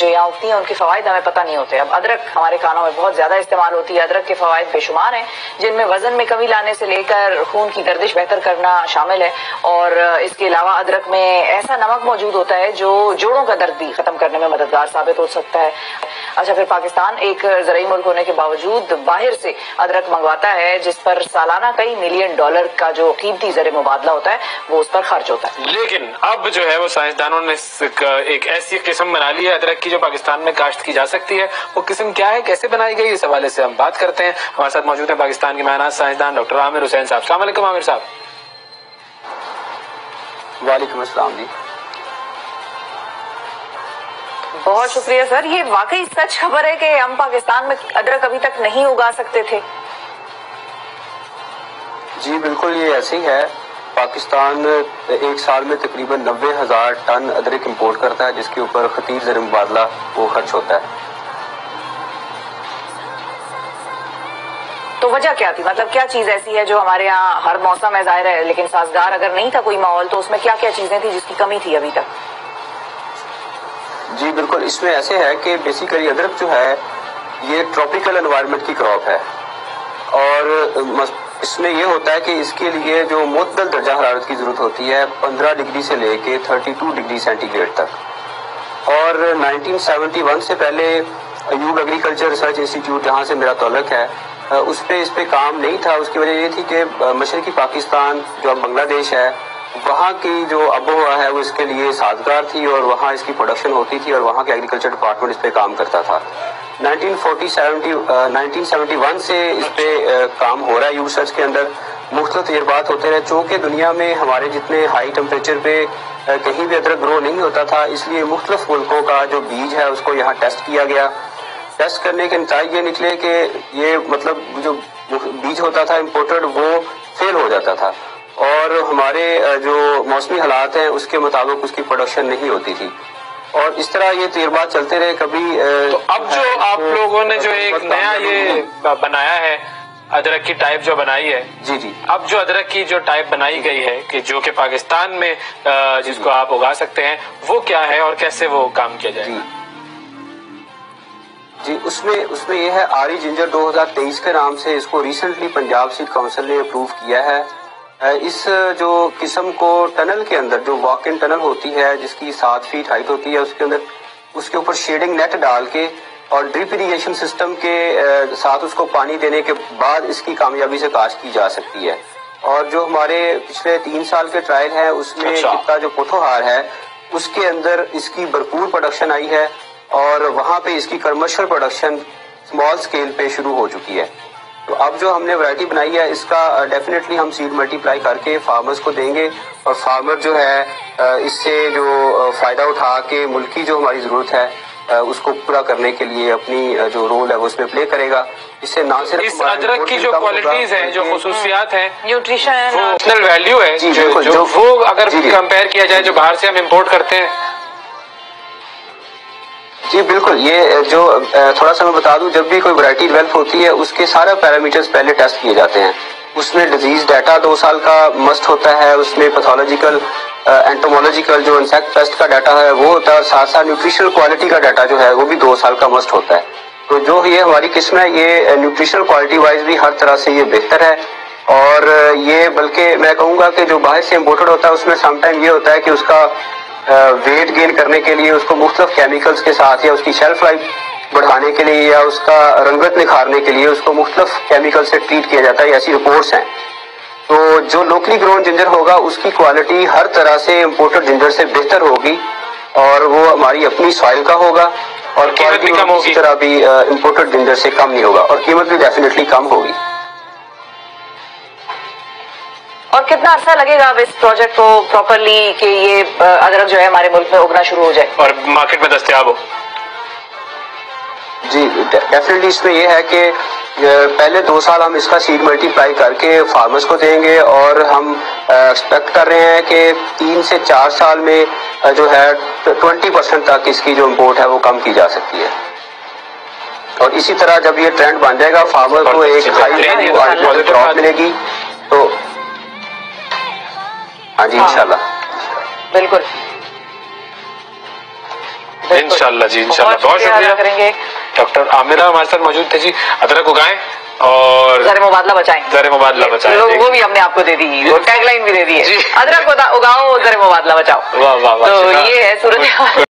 جو यहाँ उगती हैं उनके फवायद हमें पता नहीं होते। अब अदरक हमारे खानों में बहुत ज्यादा इस्तेमाल होती है। अदरक के फवायद बेशुमार हैं, जिनमें वजन में कमी लाने से लेकर खून की गर्दिश बेहतर करना शामिल है। और इसके अलावा अदरक में ऐसा नमक मौजूद होता है जो जोड़ों का दर्द भी खत्म करने में मददगार साबित हो सकता है। अच्छा, फिर पाकिस्तान एक ज़राई मुल्क होने के बावजूद बाहर से अदरक मंगवाता है, जिस पर सालाना कई मिलियन डॉलर का जो कीमती ज़र मुबादला होता है वो उस पर खर्च होता है। लेकिन अब जो है वो साइंसदानों ने एक ऐसी किस्म बना ली है अदरक की जो पाकिस्तान में काश्त की जा सकती है। वो किस्म क्या है, कैसे बनाई गई, इस हवाले से हम बात करते हैं। हमारे साथ मौजूद है पाकिस्तान के मायनात साइंसदान डॉक्टर आमिर हुसैन साहब। अस्सलाम वालेकुम आमिर साहब। वालेकुम अस्सलाम जी। बहुत शुक्रिया सर। ये वाकई सच खबर है कि हम पाकिस्तान में अदरक अभी तक नहीं उगा सकते थे? जी बिल्कुल, ये ऐसे ही है। पाकिस्तान एक साल में तकरीबन 90,000 टन अदरक इंपोर्ट करता है, जिसके ऊपर खतीर ज़र मुबादला वो खर्च होता है। तो वजह क्या थी, मतलब क्या चीज ऐसी है जो हमारे यहाँ हर मौसम में ज़ाहिर है, लेकिन साजगार अगर नहीं था कोई माहौल तो उसमें क्या क्या चीजें थी जिसकी कमी थी अभी तक? जी बिल्कुल, इसमें ऐसे है कि बेसिकली अदरक जो है ये ट्रॉपिकल एनवायरनमेंट की क्रॉप है, और इसमें ये होता है कि इसके लिए जो मुअत्तदल दर्जा हरारत की ज़रूरत होती है 15 डिग्री से लेके 32 डिग्री सेंटीग्रेड तक। और 1971 से पहले अयूब एग्रीकल्चर रिसर्च इंस्टीट्यूट, जहाँ से मेरा ताल्लुक है, उस पे काम नहीं था। उसकी वजह ये थी कि मशरकी पाकिस्तान जो अब बांग्लादेश है, वहाँ की जो आबोहवा है वो इसके लिए साजगार थी और वहाँ इसकी प्रोडक्शन होती थी और वहाँ के एग्रीकल्चर डिपार्टमेंट इस पे काम करता था। 1971 से इस पे काम हो रहा है। यू रिसर्च के अंदर मुख्तलिफ तजर्बात होते रहे, चूँकि दुनिया में हमारे जितने हाई टेम्परेचर पे कहीं भी अदरक ग्रो नहीं होता था, इसलिए मुख्तलिफ मुल्कों का जो बीज है उसको यहाँ टेस्ट किया गया। टेस्ट करने के नतीजे ये निकले कि ये मतलब जो बीज होता था इम्पोर्टेड वो फेल हो जाता था, और हमारे जो मौसमी हालात हैं उसके मुताबिक उसकी प्रोडक्शन नहीं होती थी, और इस तरह ये तजर्बात चलते रहे। कभी तो अब जो आप लोगों ने जो एक नया ये बनाया है अदरक की टाइप जो बनाई है, जी जी, अब जो अदरक की जो टाइप बनाई गई है कि जो कि पाकिस्तान में जिसको आप उगा सकते हैं, वो क्या है और कैसे वो काम किया जाएगा? जी, उसमें ये है आरी जिंजर 2023 के नाम से इसको रिसेंटली पंजाब सीड काउंसिल ने अप्रूव किया है। इस जो किस्म को टनल के अंदर जो वॉक इन टनल होती है जिसकी 7 फीट हाइट होती है, उसके अंदर उसके ऊपर शेडिंग नेट डाल के और ड्रिप इरिगेशन सिस्टम के साथ उसको पानी देने के बाद इसकी कामयाबी से काश्त की जा सकती है। और जो हमारे पिछले 3 साल के ट्रायल है उसमें कितना जो पोठोहार है उसके अंदर इसकी भरपूर प्रोडक्शन आई है, और वहाँ पे इसकी कमर्शियल प्रोडक्शन स्मॉल स्केल पे शुरू हो चुकी है। तो अब जो हमने वैरायटी बनाई है इसका डेफिनेटली हम सीड मल्टीप्लाई करके फार्मर्स को देंगे, और फार्मर जो है इससे जो फायदा उठा के मुल्की जो हमारी ज़रूरत है उसको पूरा करने के लिए अपनी जो रोल है वो उसमें प्ले करेगा। इससे ना सिर्फ इस अदरक की जो क्वालिटीज हैं, जो खुसूसियात हैं, न्यूट्रिशन, वो नेशनल वैल्यू है जो वो अगर कंपेयर किया जाए जो बाहर से हम इम्पोर्ट करते हैं। जी बिल्कुल, ये जो थोड़ा सा मैं बता दूं, जब भी कोई वैरायटी डेवलप होती है उसके सारे पैरामीटर्स पहले टेस्ट किए जाते हैं। उसमें डिजीज डाटा 2 साल का मस्ट होता है, उसमें पैथोलॉजिकल एंटोमोलॉजिकल जो इंसेक्ट पेस्ट का डाटा है वो होता है, और साथ साथ न्यूट्रिशनल क्वालिटी का डाटा जो है वो भी 2 साल का मस्ट होता है। तो जो ये हमारी किस्म है ये न्यूट्रिशनल क्वालिटी वाइज भी हर तरह से ये बेहतर है, और ये बल्कि मैं कहूँगा कि जो बाहर से इम्पोर्टेड होता है उसमें समटाइम ये होता है कि उसका वेट गेन करने के लिए उसको मुख्तलिफ केमिकल्स के साथ या उसकी शेल्फ लाइफ बढ़ाने के लिए या उसका रंगत निखारने के लिए उसको मुख्तलिफ केमिकल से ट्रीट किया जाता है, ऐसी रिपोर्ट्स हैं। तो जो लोकली ग्रोन जिंजर होगा उसकी क्वालिटी हर तरह से इम्पोर्टेड जिंजर से बेहतर होगी, और वो हमारी अपनी सॉइल का होगा, और क्वालिटी किसी तरह भी इम्पोर्टेड जिंजर से कम नहीं होगा, और कीमत भी डेफिनेटली कम होगी। और कितना अर्सा लगेगा अब इस प्रोजेक्ट को प्रॉपरली कि ये अदरक जो है हमारे मुल्क में उगना शुरू हो जाए और मार्केट में दस्तयाब हो? जी डेफिनेटली इसमें ये है कि पहले 2 साल हम इसका सीड मल्टीप्लाई करके फार्मर्स को देंगे, और हम एक्सपेक्ट कर रहे हैं कि 3 से 4 साल में जो है 20% तक इसकी जो इम्पोर्ट है वो कम की जा सकती है। और इसी तरह जब ये ट्रेंड बन जाएगा फार्मर को एक हाई क्रॉप मिलेगी, तो हाँ जी इंशाल्लाह बिल्कुल इंशाल्लाह जी, इंशाल्लाह। बहुत शुक्रिया करेंगे। डॉक्टर आमिरा हमारे साथ मौजूद थे जी। अदरक उगाएं और ज़र मुबादला बचाएं। ज़र मुबादला बचाएं, वो भी हमने आपको दे दी, वो टैगलाइन भी दे दी है, जी। अदरक उगाओ, ज़र मुबादला बचाओ। वाह वाह वाह। तो ये है सूरत।